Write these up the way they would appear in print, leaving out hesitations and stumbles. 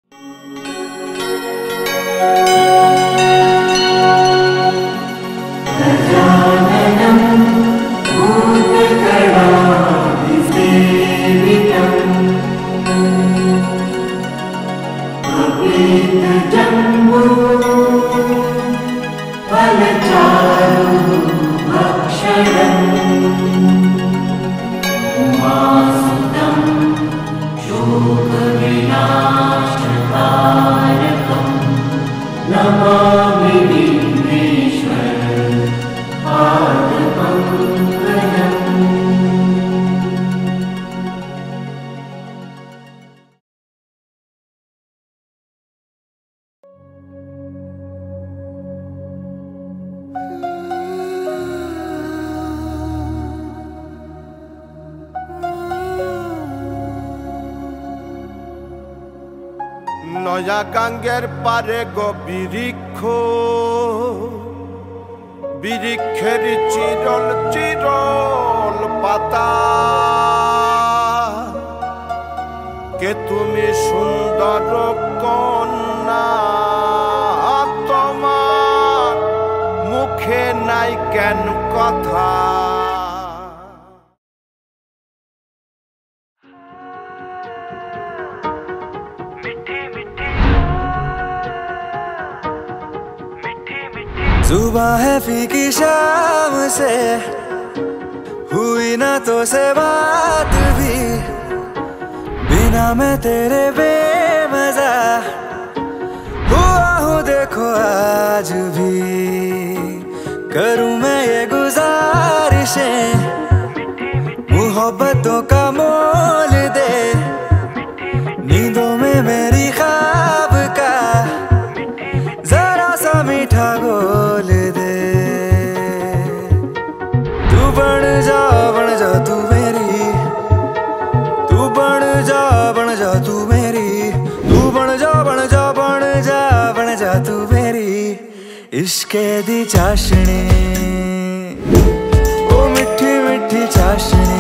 নয়া গাঙ্গের পারে গো বৃক্ষ, বৃক্ষের চিরল চিরল পাতা, কে তুমি সুন্দর কন্যা, তোমার মুখে নাই কেন কথা। सुबह है फीकी शाम से हुई ना तो से बात भी, बिना मैं तेरे बेमजा हुआ हूँ देखो आज भी। करूँ मैं ये गुजारिशें मोहब्बतों का मोल दे, नींदों में मेरी ख्वाब का जरा सा मीठा गोल दे। तू बन जा तू मेरी, तू बन जा तू मेरी, तू बन जा तू मेरी इश्के दी चाशनी, ओ मिठी मिठी चाशनी।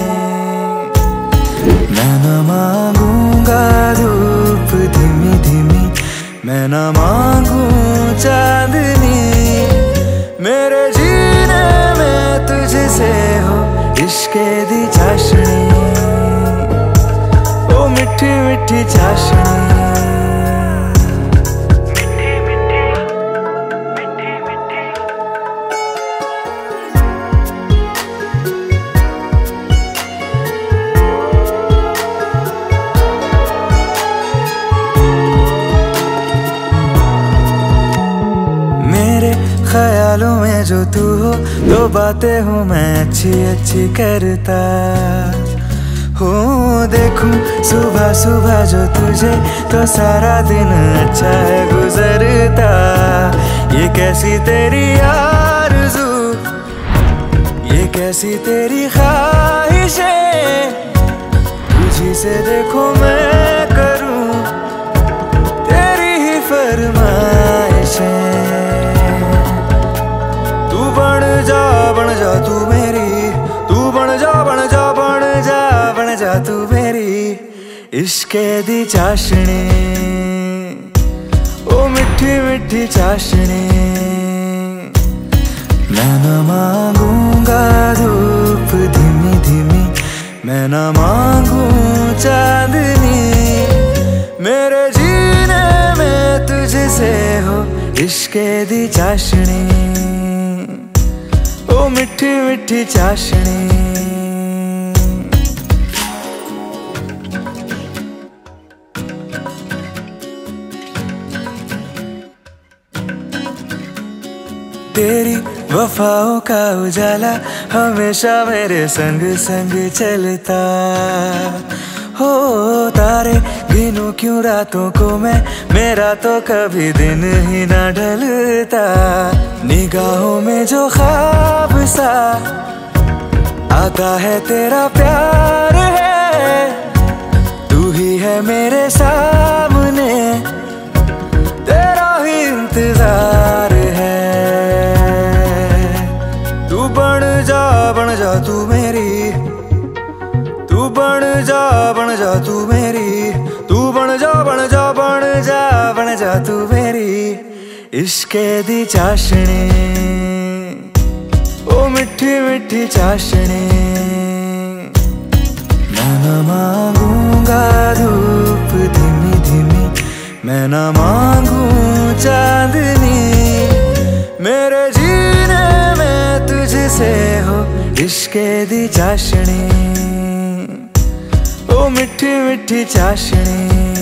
मैं न मांगूंगा धूप धीमी धीमी, मैं न मांगू चांदनी, मेरे जीने में तुझसे हो इश्के दी चाशनी, ओ मिठी मिठी चाशनी। ख्यालों में जो तू हो, दो बातें हूँ मैं अच्छी अच्छी करता हो। देखूं सुबह सुबह जो तुझे, तो सारा दिन अच्छा है गुजरता। ये कैसी तेरी आरज़ू, ये कैसी तेरी ख्वाहिशें, तुझी से देखो मैं करूं तेरी ही फरमाइशें। बन जा तू मेरी, तू बन जा तू मेरी इश्के दी चाशनी, ओ मिठी मिठी चाशनी। मैं न मांगूंगा धूप धीमी धीमी, मैं न मांगू चांदनी, मेरे जीने में तुझसे हो इश्के दी चाशनी, ओ मिठी मिठी चाशनी। तेरी वफाओं का उजाला हमेशा मेरे संग संग चलता हो। तारे गिनूं क्यों रातों को मैं, मेरा तो कभी दिन ही ना ढलता। निगाहों में जो ख्वाब सा आता है तेरा प्यार है, तू ही है मेरे सामने, तेरा ही इंतजार है। तू बन जा तू मेरी, तू बन बन जा तू मेरी, तू बन जा बन जा बन जा बन जा तू मेरी इश्के दी चाशनी, ओ मिठी मिठी चाशनी। मैं न मांगूंगा धूप धीमी धीमी, मैं न मांगू चांदनी, मेरे जीने में तुझसे हो इश्के दी चाशनी, ओ मिठी मिठी चाशनी।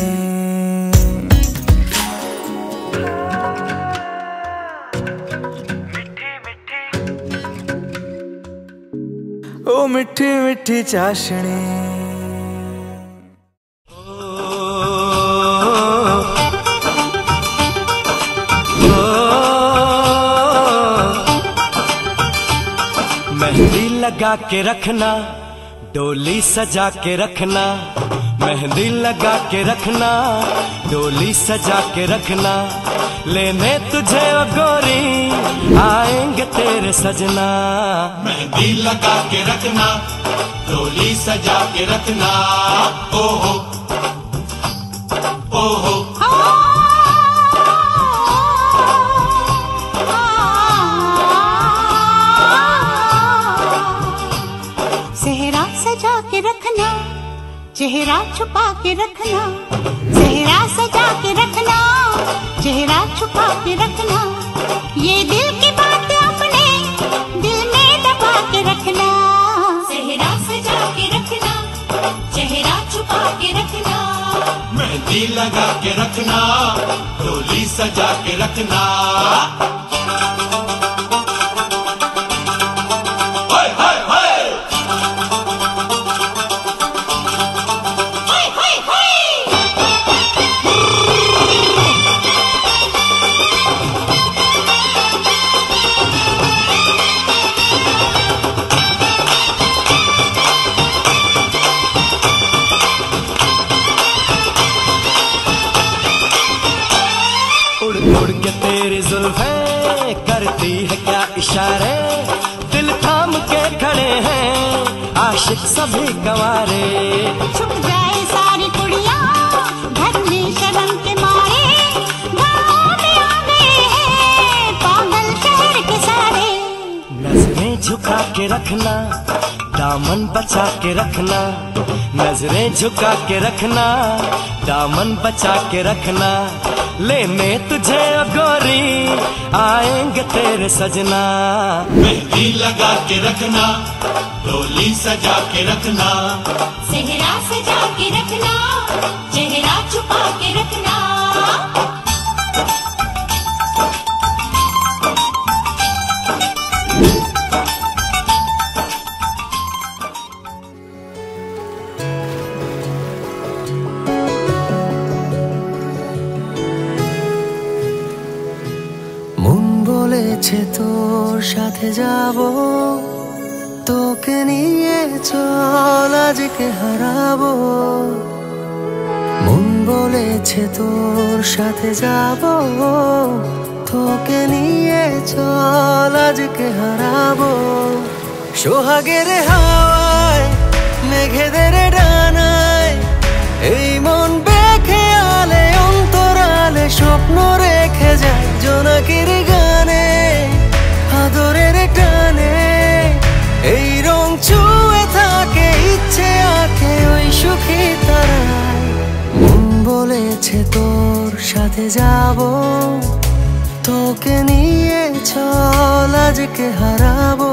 ओ मिठी मिठी चाशनी। मेहंदी लगा के रखना, डोली सजा के रखना, मेहंदी लगा के रखना, डोली सजा के रखना, लेने तुझे ओ गोरी आएंगे तेरे सजना। मेहंदी लगा के रखना, डोली सजा के रखना, ओहो ओहो। सेहरा सजा के रखना, चेहरा छुपा के रखना, सेहरा सजा के रखना, चेहरा छुपा के रखना, ये दिल की बात अपने दिल में दबा के रखना। सेहरा सजा के रखना, चेहरा छुपा के रखना, मेहंदी लगा के रखना, डोली सजा के रखना। उड़ के तेरी जुल्फें करती है क्या इशारे, दिल थाम के खड़े हैं आशिक सभी गंवारे। छुप जाए सारी कुड़ियाँ घर में शर्म के मारे, गाँव में आ गए हैं पागल शहर के सारे। नजरें झुका के रखना, दामन बचा के रखना, नजरें झुका के रखना, दामन बचा के रखना, लेने तुझे ओ गोरी आएंगे तेरे सजना। मेहंदी लगा के रखना, डोली सजा के रखना, सेहरा सजा के रखना, चेहरा छुपा के रखना। বলেছে তোর সাথে যাব, তোকে নিয়ে চল আজকে হারাবো। মন বলেছে তোর সাথে যাব, তোকে নিয়ে চল আজকে হারাবো। সোহাগের হাওয়ায় মেঘেদের ডানায় এই মন বেখেয়ালে অন্তরালে স্বপ্ন রেখে যায় জোনাকির গানে, আদরের টানে এই রং ছুঁয়ে থাকে ইচ্ছে আঁখে ওই সুখী তারায়। মন বলেছে তোর সাথে যাব, তোকে নিয়ে চল আজকে হারাবো।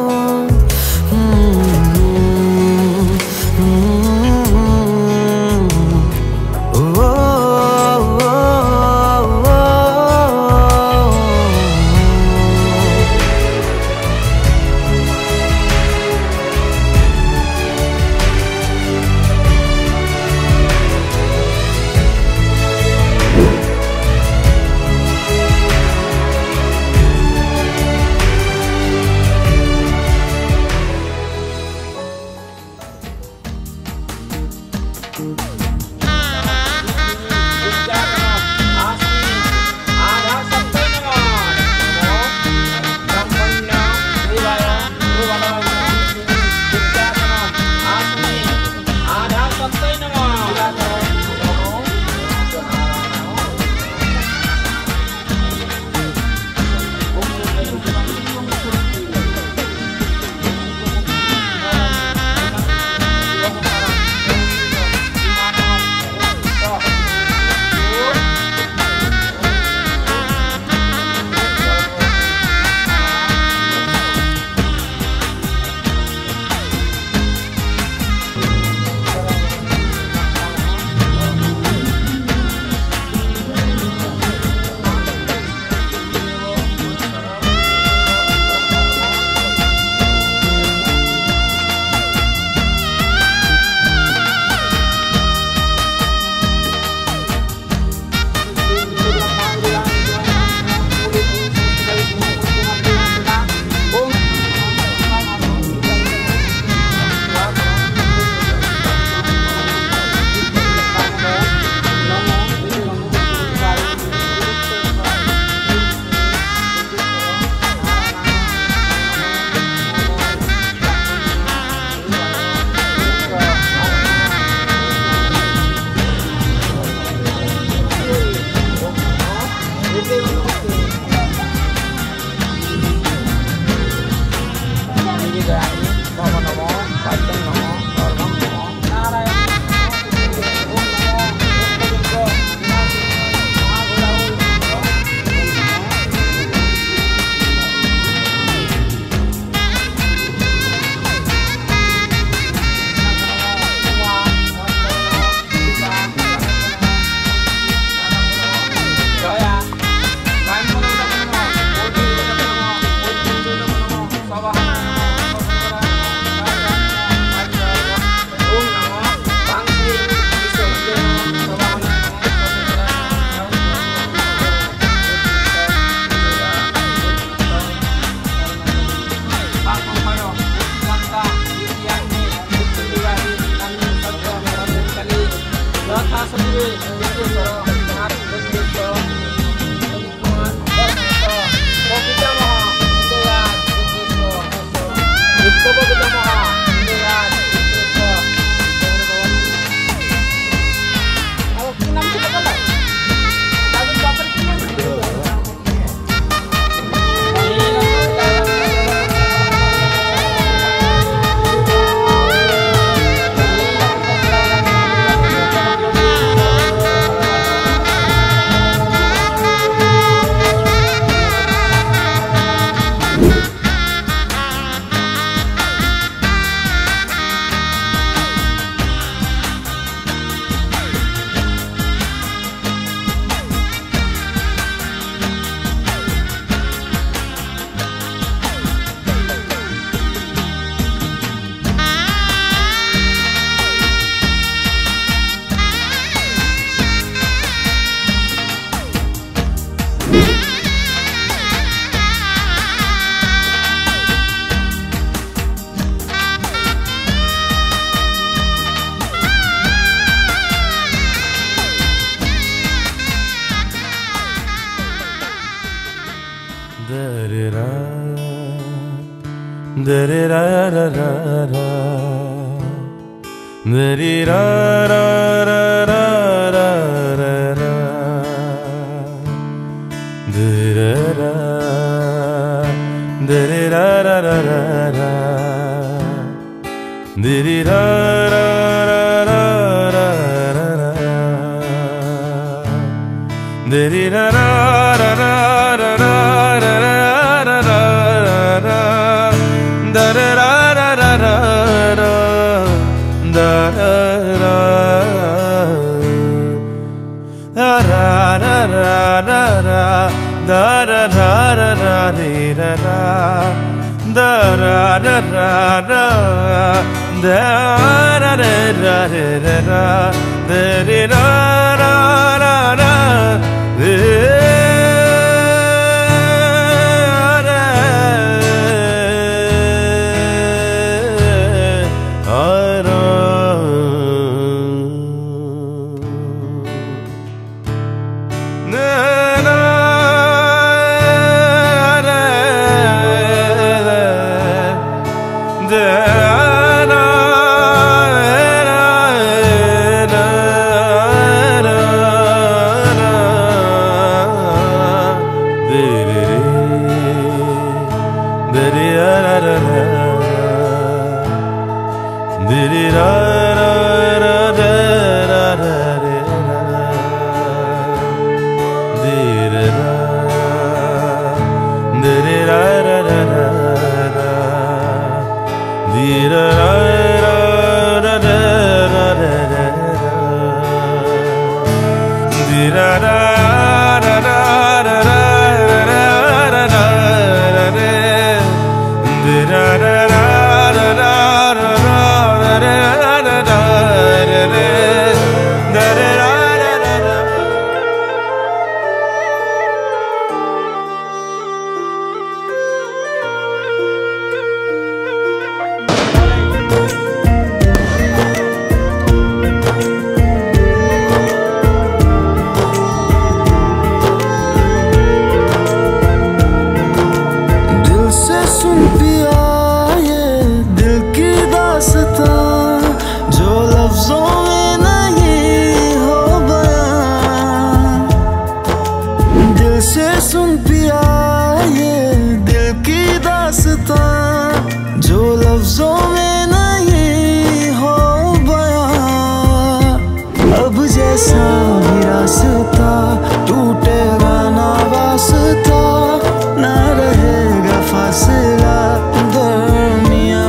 टूटेगा ना वास्ता, ना रहेगा फासला दरमियां।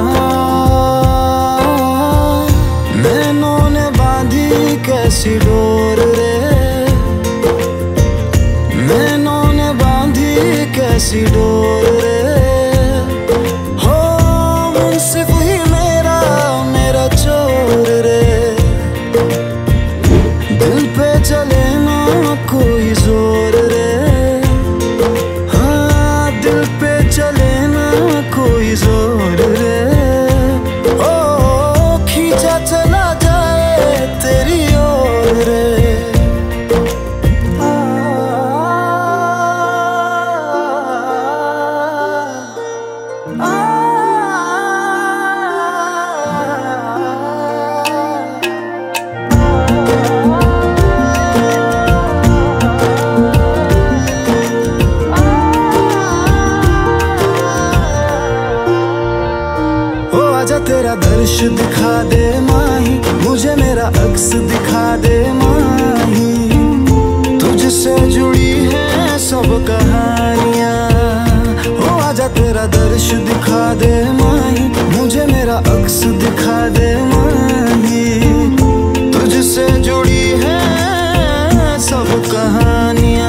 नैनों ने बांधी कैसी डोर रे, नैनों ने बांधी कैसी डोर रे। हो मुंसिफ ही मेरा मेरा चोर रे, दिल पे चले ना कोई जोर रे। हाँ दिल पे चले ना कोई जोर रे। ओ खींचा चला जाए तेरी ओर रे। आजा तेरा दर्श दिखा दे माही, मुझे मेरा अक्स दिखा दे माही। तुझसे जुड़ी है सब कहानियाँ। ओ आजा तेरा दर्श दिखा दे माही, मुझे मेरा अक्स दिखा दे माही। तुझसे जुड़ी है सब कहानियाँ।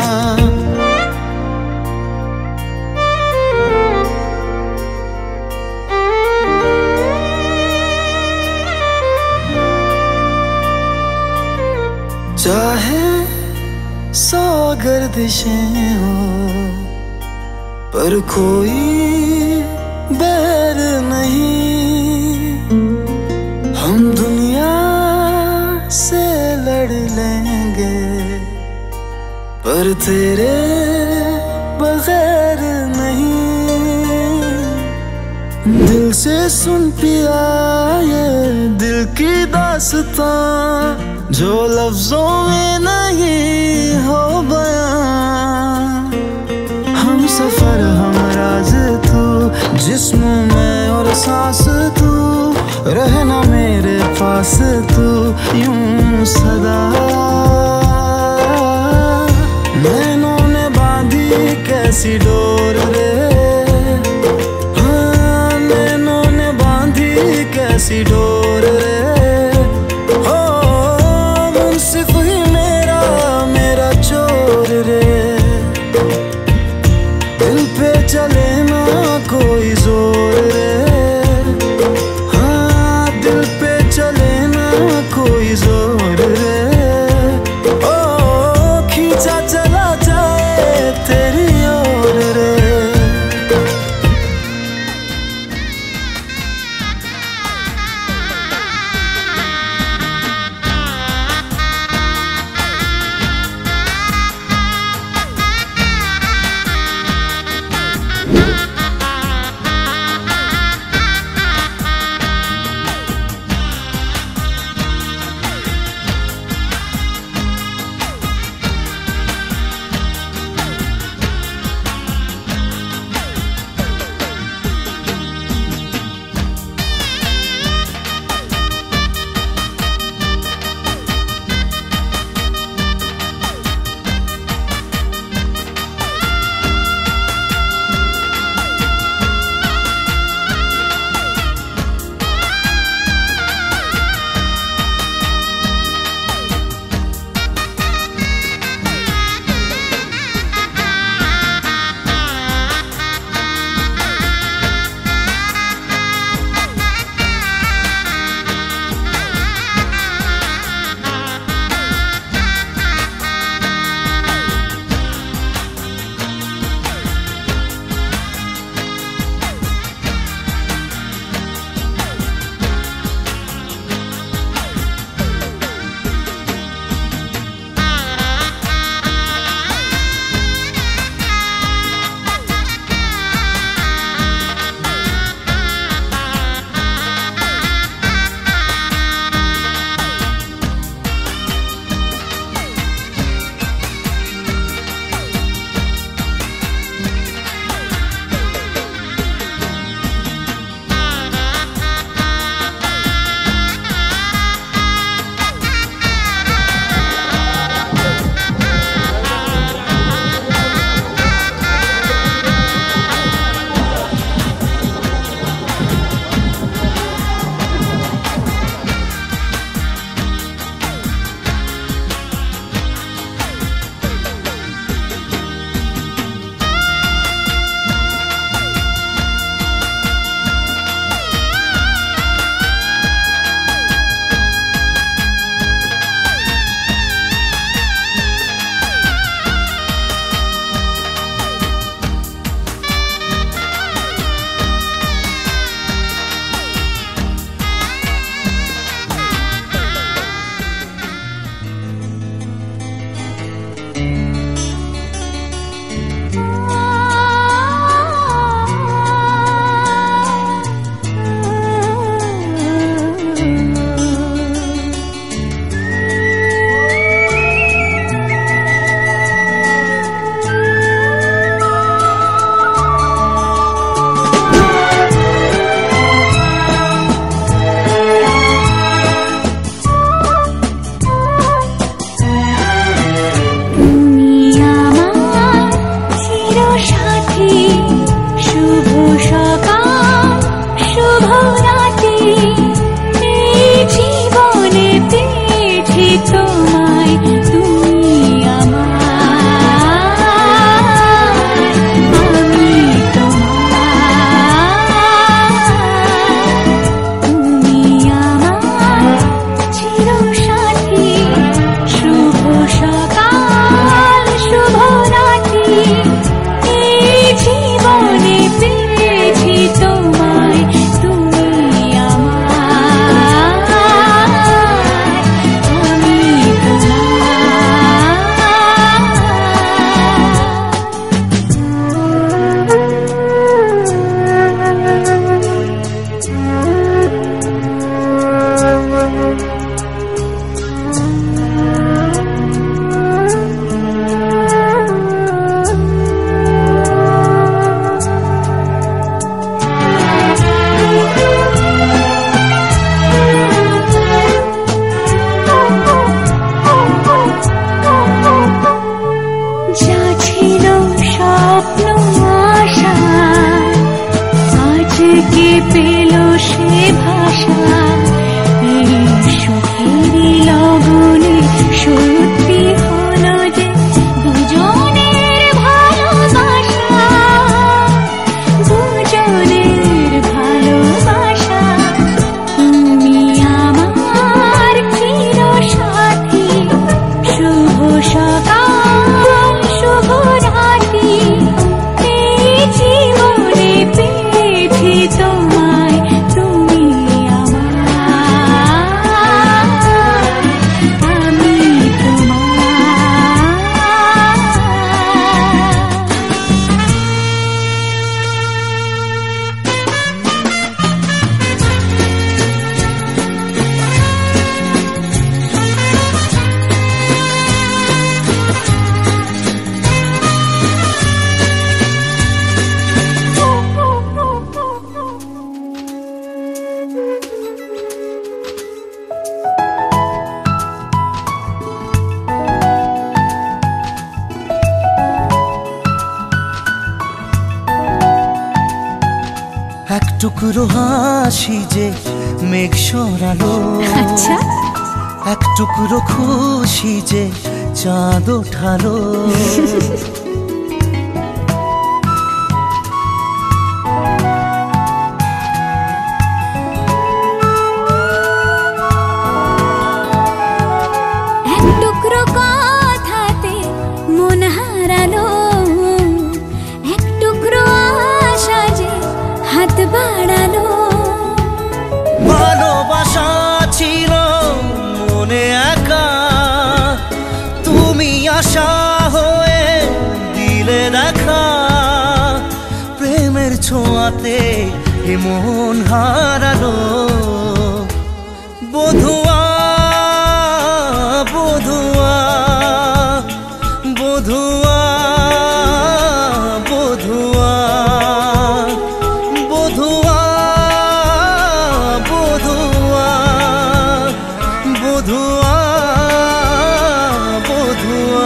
चाहे सौ गर्दिशें हो, पर कोई बैर नहीं। हम दुनिया से लड़ लेंगे, पर तेरे बगैर नहीं। दिल से सुन पिया ये दिल की दास्तां, जो लफ्जों में नहीं हो बयां। हम सफर हम राज तू, जिस्म में और सांस तू। रहना मेरे पास तू यूं सदा। नैनों ने बांधी कैसी डोर रे। हाँ नैनों ने बांधी कैसी डोर रे। सिर्फ ही मेरा मेरा चोर रे, दिल पे चले ना कोई जोर रे। हाँ दिल पे चले ना कोई जोर रे। ओ खींचा चला जाए तेरी ओर रे। পেল সে ভাষা, এই সুখেরই লগনে সত্যি হলো যে দুজনের ভালোবাসা, দুজনের ভালোবাসা। তুমি আমার চির সাথী, শুভ সকাল শুভ রাতি, এই জীবনে পেয়েছি তোমায়, তুমি আমার, আমি তোমার। এক টুকরো হাসি যে মেঘ সরালো, আচ্ছা, এক টুকরো খুশি যে চাঁদ ওঠালো। এক টুকরো কথাতে মন হারালো, এক টুকরো আশা যে হাত বাড়ালো। ভালোবাসা ছিল মনে একা, তুমি আশা হয়ে দিলে দেখা। প্রেমের ছোঁয়াতে এ মন হারালো। বধুয়া বধুয়া বধুয়া বধুয়া বধুয়া বধুয়া বধুয়া বধুয়া।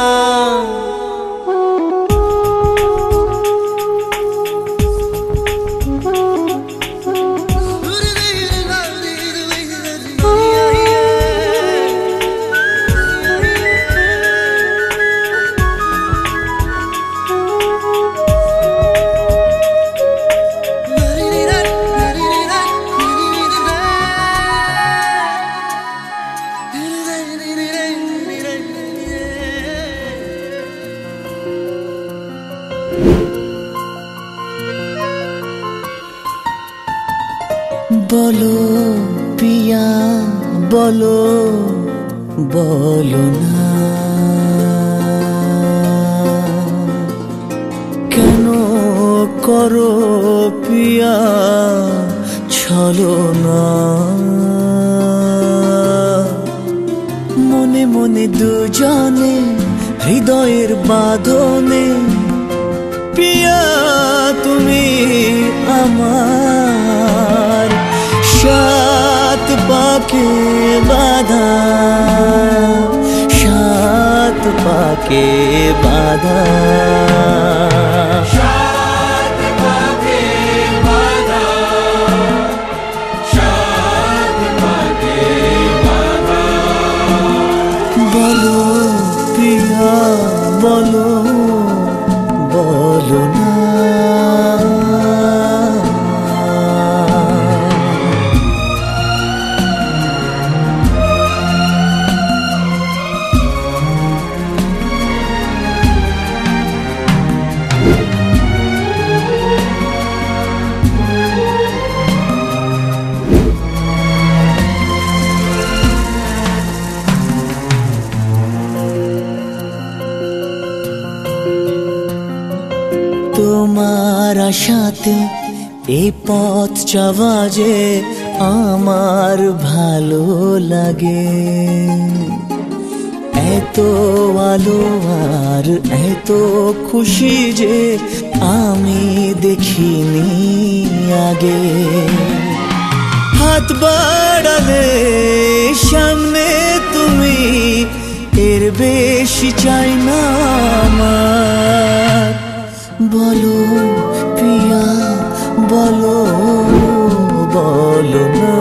বলো পিয়া বলো, বলো না কেন করো পিয়া ছলনা। মনে মনে দুজনে হৃদয়ের বাঁধনে, পিয়া তুমি আমার সাত পাকে বাঁধা, সাত পাকে বাঁধা। বলো পিয়া বলো, বলো না তোমার আশাতে এই পথ চাওয়া যে আমার ভালো লাগে। এত আলো আর এত খুশি যে আমি দেখিনি আগে। হাত বাড়ালে সামনে তুমি, এর বেশি চাই না আমার। বলো পিয়া বলো। बोलो ना।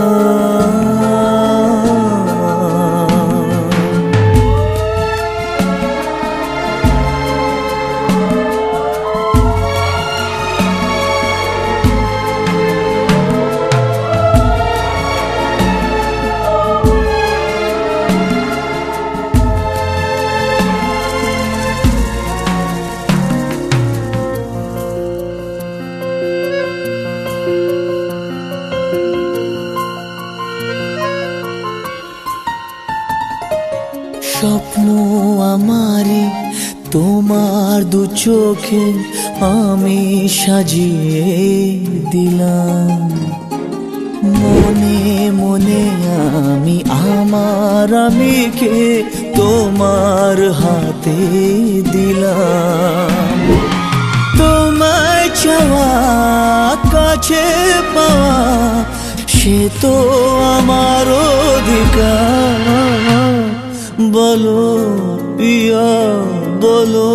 স্বপ্ন আমারে তোমার দু চোখে আমি সাজিয়ে দিলাম, মনে মনে আমি আমার আমিকে তোমার হাতে দিলাম। তোমায় চাওয়া কাছে পাওয়া সে তো আমার অধিকার। বলো পিয়া বলো,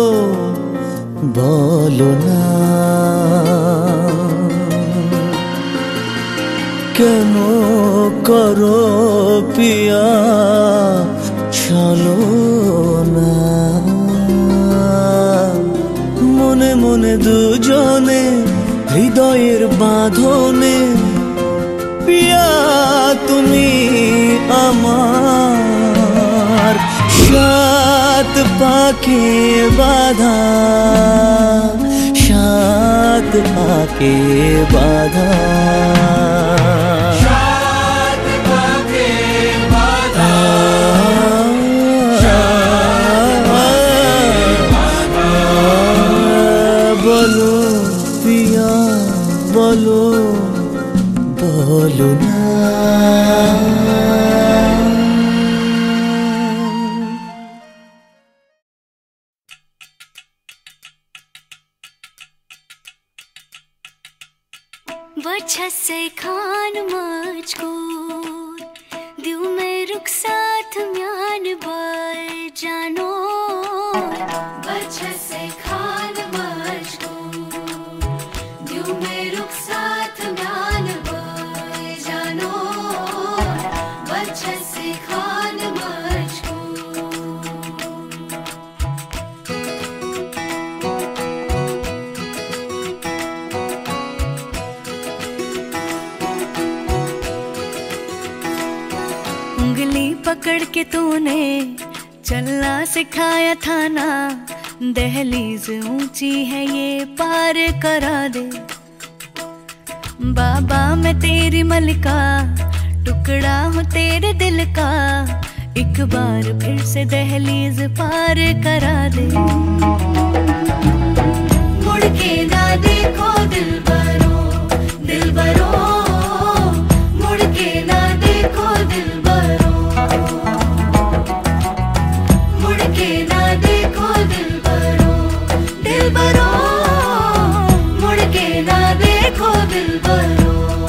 বলো না কেন করো পিয়া চলো না। মনে মনে দুজনে হৃদয়ের বাঁধনে পিয়া তুমি আমার, সাত পাকে বাঁধা, সাত পাকে বাঁধা, সাত পাকে বাঁধা, বলো পিয়া বলো, বলো না। बछसे खान मजकूर दिल में रुख साथ म्यान बर जानो। बछसे खान मजकूर दिल में रुख साथ म्यान बर जानो। बछसे खान उंगली पकड़ के तूने चलना सिखाया था ना, दहलीज ऊंची है ये पार करा दे। बाबा मैं तेरी मलिका, टुकड़ा हूँ तेरे दिल का, एक बार फिर से दहलीज पार करा दे। मुड़ के ना देखो दिलबरो, दिलबरो, मुड़ के ना देखो दिलबरो, मुड़ के ना देखो दिलबरो, दिलबरो, मुड़ के ना देखो दिलबरो।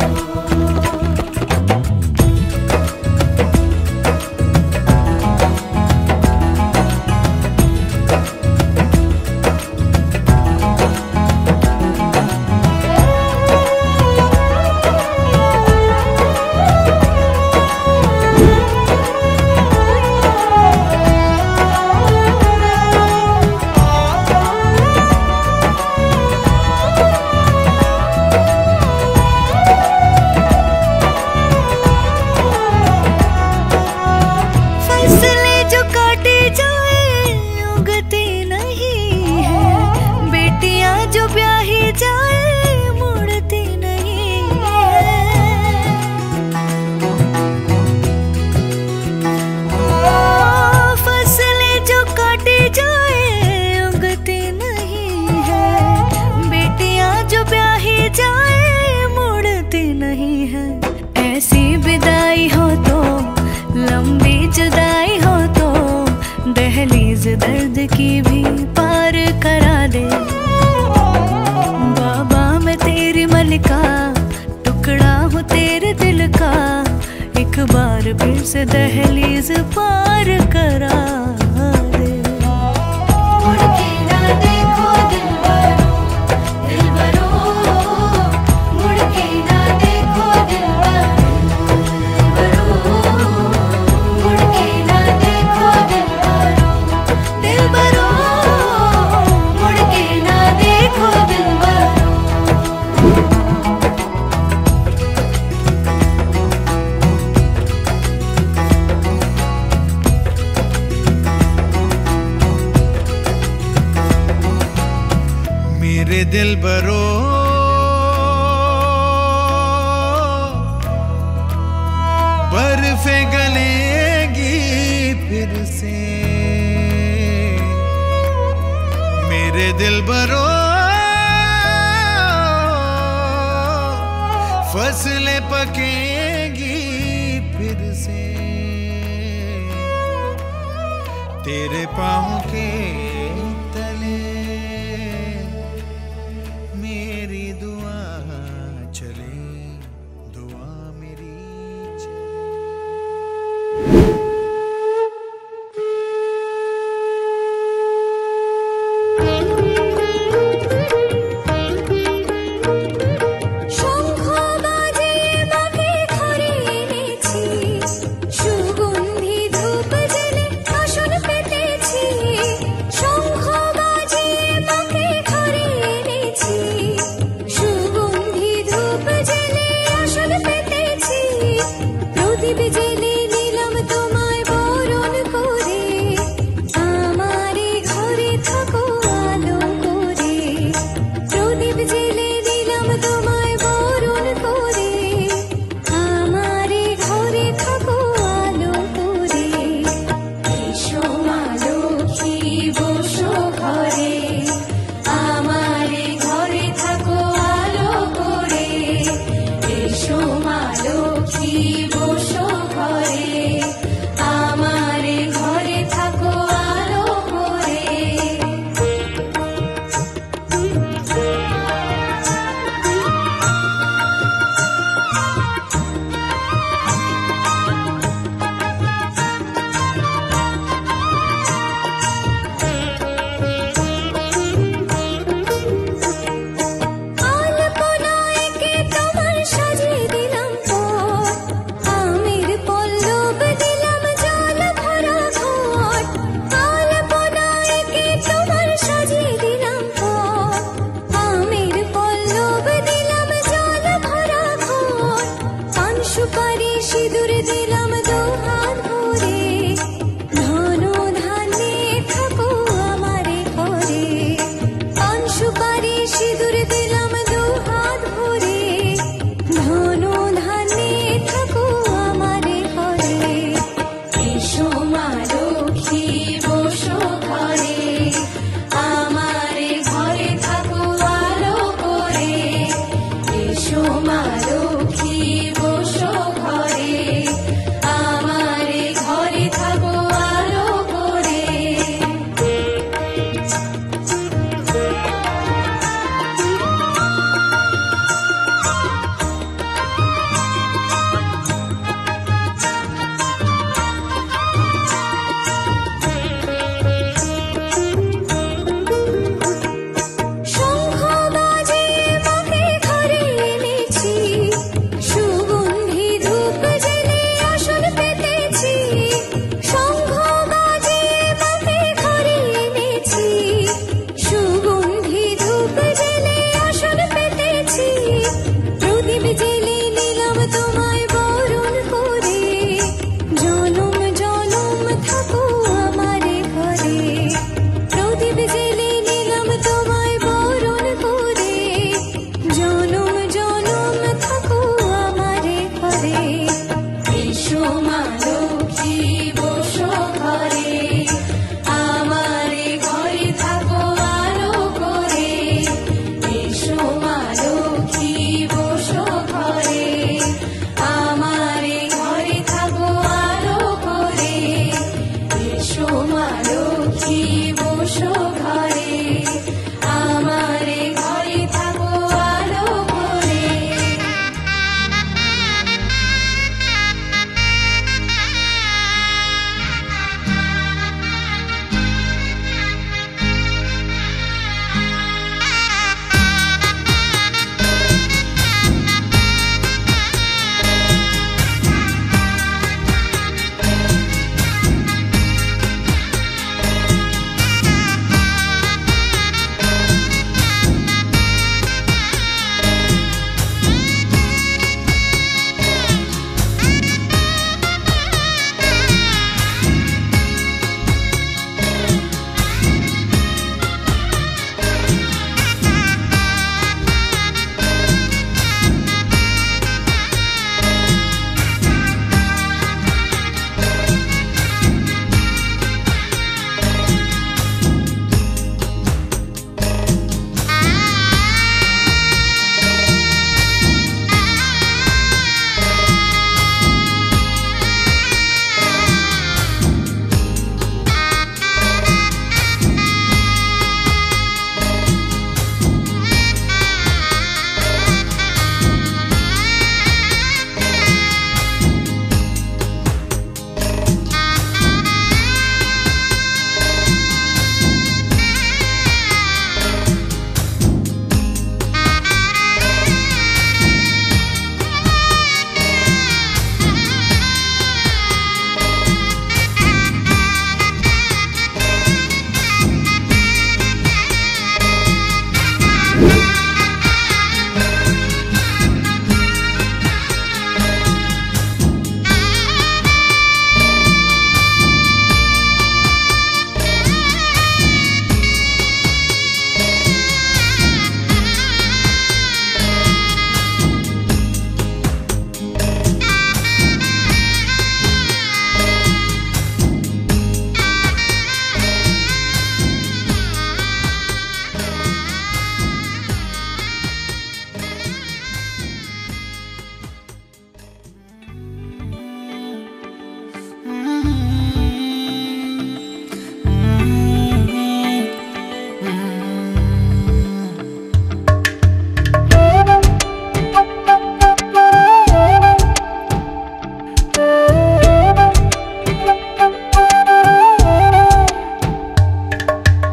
दर्द की भी पार करा दे। बाबा मैं तेरी मलिका, टुकड़ा हूँ तेरे दिल का, एक बार फिर से दहलीज पार करा दे। मुड़ के ना देखो दिलबरो, दिलबरो, मुड़ के ना देखो दिलबरो। मेरे दिलबरो बर्फे गलेगी फिर से, मेरे दिलबरो फसलें पकेगी फिर से, तेरे पाँव के तले मेरी दुआ चले, दुआ मेरी चले।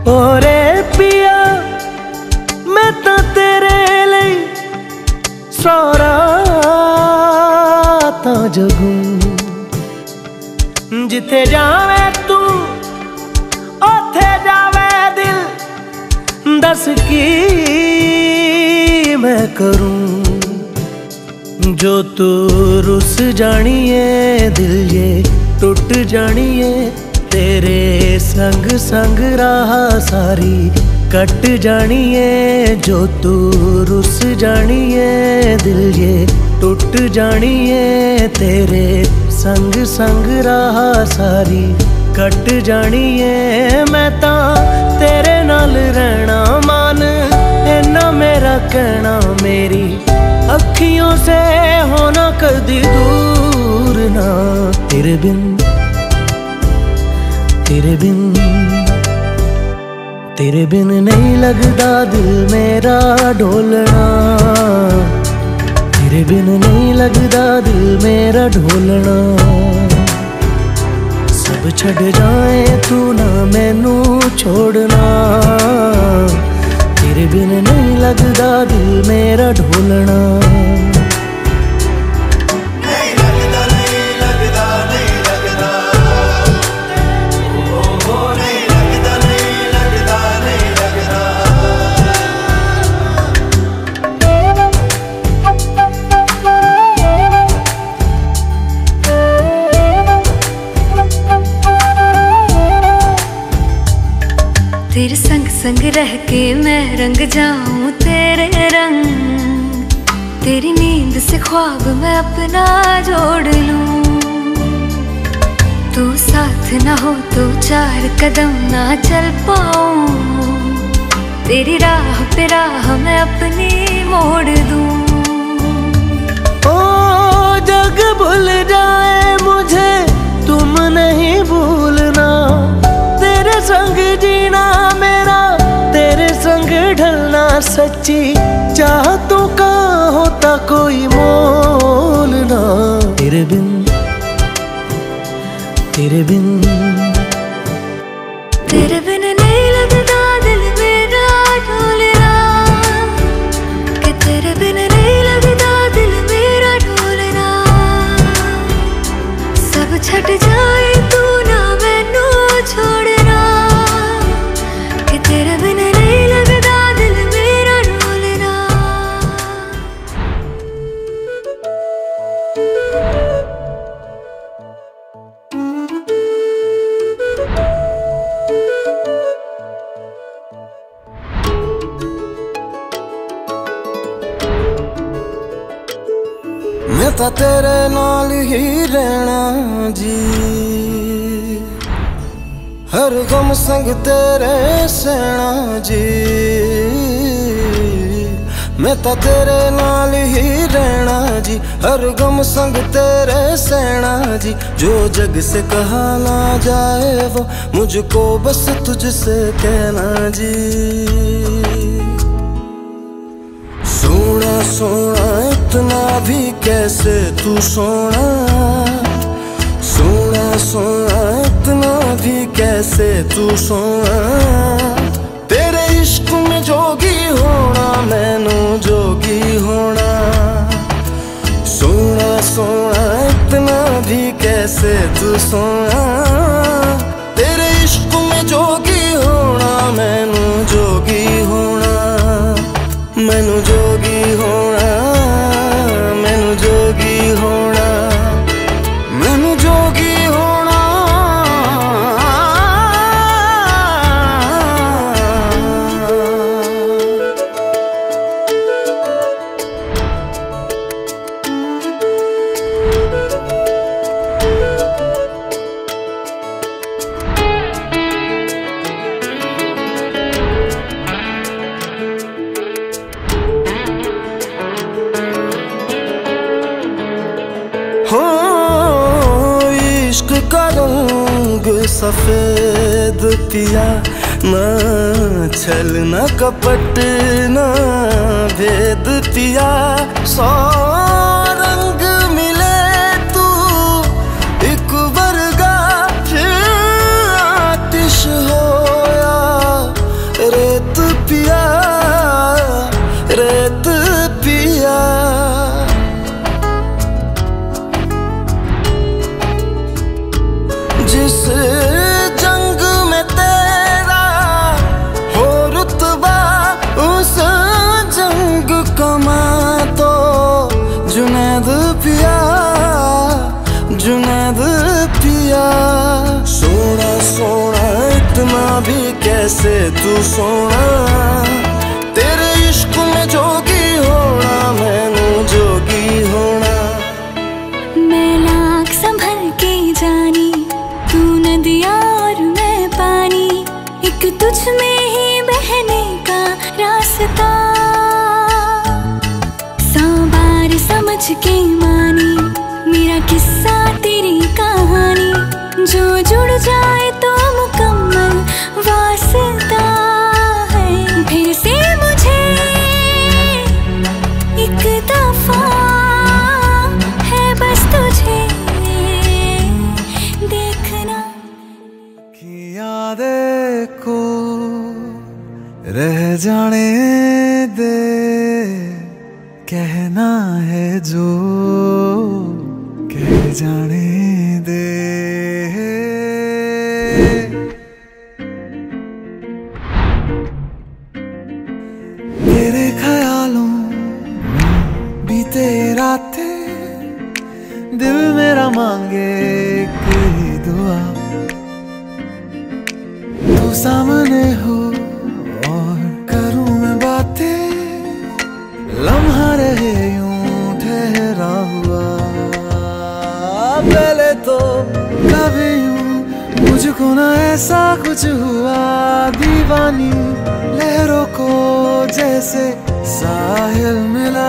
ओरे पिया मैं तो तेरे लिए सारा ता जगू जिथे जावे तू ओथे जावे दिल दस की मैं करूं जो तू रुस जानिए दिल ये टूट जानिए तेरे संग संग राह सारी कट जानिए जो तू रुस जानिए दिल ये टूट जानिए तेरे संग संग राह सारी कट जानिए मैं ता तेरे नाल रहना मान इन्ना मेरा कहना मेरी अखियों से होना कदी दूर ना तेरे बिन नहीं लगदा दिल मेरा ढोलना तेरे बिन नहीं लगदा दिल मेरा ढोलना सब छड़ जाए तू ना मैनू छोड़ना तेरे बिन नहीं लगदा दिल मेरा ढोलना तेरे संग संग रह के मैं रंग जाऊं तेरे रंग तेरी नींद से ख्वाब मैं अपना जोड़ लूं तू साथ ना हो तो चार कदम ना चल पाऊं तेरी राह पे राह मैं अपनी मोड़ दूं ओ जग भूल जाए मुझे तुम नहीं भूलना तेरे संग जीना मेरा तेरे संग ढलना सच्ची चाहतों का होता कोई मोल ना तेरे बिन नहीं लगदा दिल मेरा ढोलना कि तेरे बिन नहीं लगदा दिल मेरा ढोलना सब छट जाए तू ना मैनू छोड़ना कि तेरे बिन नहीं लगदा दिल मेरा ढोलना मैं तो तेरे नाल ही रहना जी हर गम संग तेरे सहना जी मैं तो तेरे नाल ही रहना जी हर गम संग तेरे सहना जी जो जग से कहा ना जाए वो मुझको बस तुझसे कहना जी सोना सोना इतना भी कैसे तू सोना सोना सोना इतना भी कैसे तू सोना तेरे इश्क में जोगी होना मैनू जोगी होना सोना सोना इतना भी कैसे तू सोना तेरे इश्क में जोगी होना मैनू जोगी होना मैनू जोगी होना मैनू जोगी होना मैनू जोगी होना हो इश्क का रंग सफेद पिया ना छल न कपट न भेद पिया सौ रंग मिले तू एक वर्गा फिर आतिश होया इतना भी कैसे तू सोना, तेरे इश्क में जोगी होना, मैनू जोगी होना। मैं लाख संभल के जानी, तू नदिया और मैं पानी, एक तुझ में ही बहने का रास्ता। 100 बार समझ के मानी, मेरा किस्सा तेरी कहानी, जो जुड़ जाए तो मुकम्मल वास्ता है। फिर से मुझे एक दफा है बस तुझे देखना। कि यादें को रह जाने दे, कहना है जो कह जाने दे। तेरे ख्यालों बीते रातें, दिल मेरा मांगे एक ही दुआ, तू सामने हो और करूं मैं बातें, लम्हा रहे यूं ठहरा हुआ। पहले तो कभी यूं मुझको ना ऐसा कुछ हुआ, दीवानी लहरों को जैसे साहिल मिला।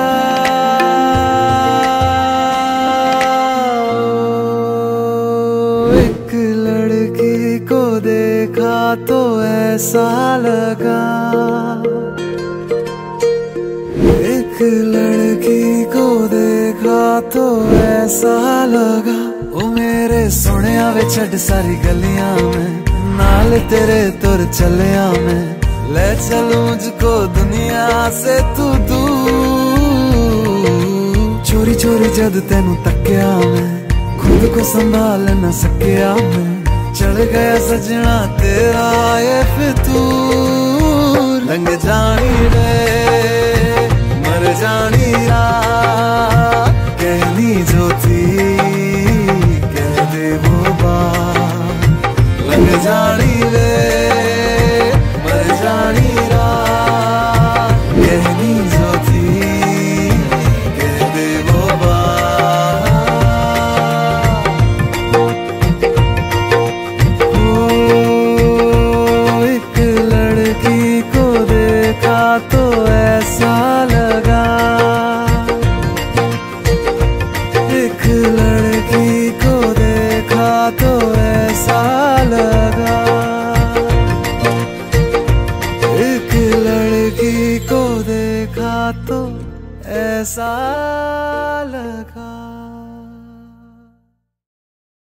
एक लड़की को देखा तो ऐसा लगा, एक लड़की को देखा तो ऐसा लगा, ओ मेरे सोनिया वे छड़ सारी गलियां में, नाल तेरे तुर चलिया मैं, ले चलूं मुझको दुनिया से तू दूर। चोरी चोरी जद तेनू तक्या मैं, खुद को संभाल न सकिया मैं, चढ़ गया सजना तेरा ये फितूर। लंघ जानी रे मर जानी रात, कहनी जो थी कह दे वो बात। लंघ जानी रे मर जानी रात, कहनी जो थी कह दे वो बात। ओ एक लड़की को देखा तो ऐसा लगा, एक लड़की को देखा तो ऐसा लगा, एक लड़की को देखा तो ऐसा लगा।